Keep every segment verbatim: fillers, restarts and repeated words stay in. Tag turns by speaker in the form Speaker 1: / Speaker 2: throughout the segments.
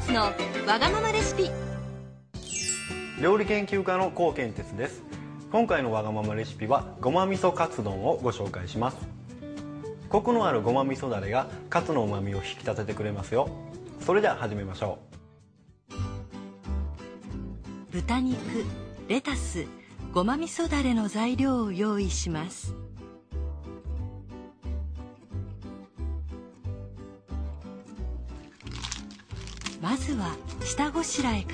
Speaker 1: スのわがままレシピ。
Speaker 2: 料理研究家のコウケンテツです。今回のわがままレシピはごま味噌カツ丼をご紹介します。コクのあるごま味噌だれがカツの旨味を引き立ててくれますよ。それでは始めましょ
Speaker 3: う。豚肉、レタス、ごま味噌だれの材料を用意します。まずは下ごしらえから。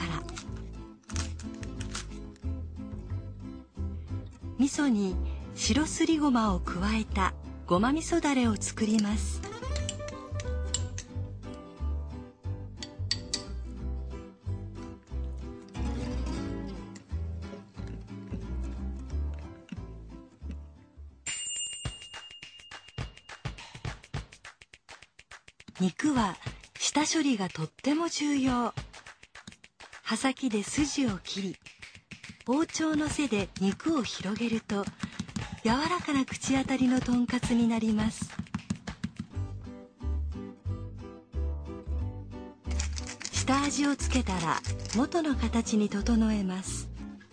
Speaker 3: 味噌に白すりごまを加えたごま味噌だれを作ります。肉は下処理がとっても重要。刃先で筋を切り、包丁の背で肉を広げると柔らかな口当たりのとんかつになります。下味をつけたら元の形に整えます。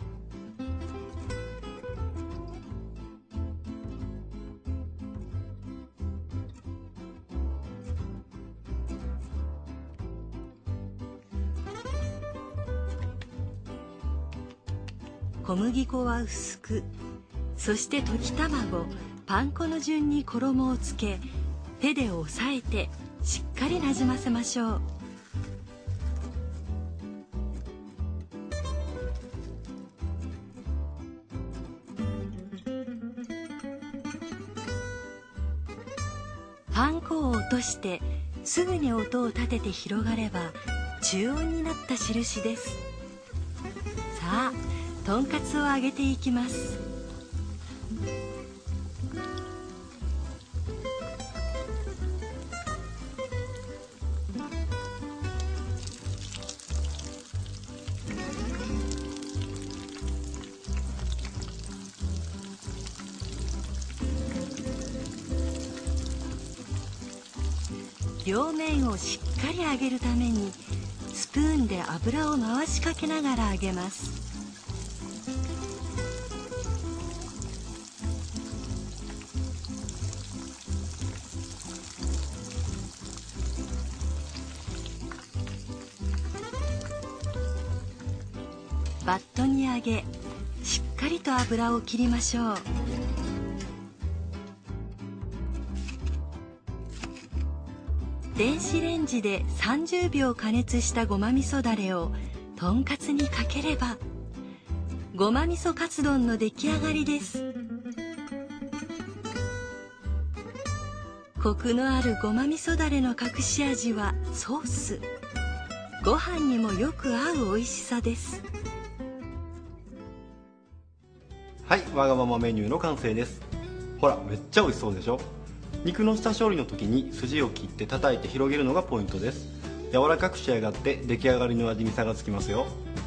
Speaker 3: 小麦粉は薄く、そして溶き卵、パン粉の順に衣をつけ、手で押さえてしっかりなじませましょう。パン粉を落としてすぐに音を立てて広がれば中温になった印です。さあ、とんかつを揚げていきます。両面をしっかり揚げるためにスプーンで油を回しかけながら揚げます。バットに上げ、しっかりと油を切りましょう。電子レンジでさんじゅうびょう加熱したごま味噌だれをとんかつにかければごま味噌カツ丼の出来上がりです。コクのあるごま味噌だれの隠し味はソース。ご飯にもよく合う美味しさです。
Speaker 2: う。はい、わがままメニューの完成です。ほら、めっちゃ美味しそうでしょ。肉の下処理の時に筋を切って叩いて広げるのがポイントです。柔らかく仕上がって出来上がりの味に差がつきますよ。